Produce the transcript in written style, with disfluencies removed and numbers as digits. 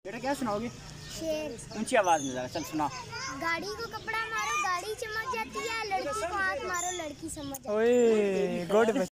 बेटा क्या सुनाओगे? शेर। ऊंची आवाज में जरा चल सुना। गाड़ी को कपड़ा मारो गाड़ी चमक जाती है, लड़की को हाथ मारो लड़की समझ जाती है। ओए गुड।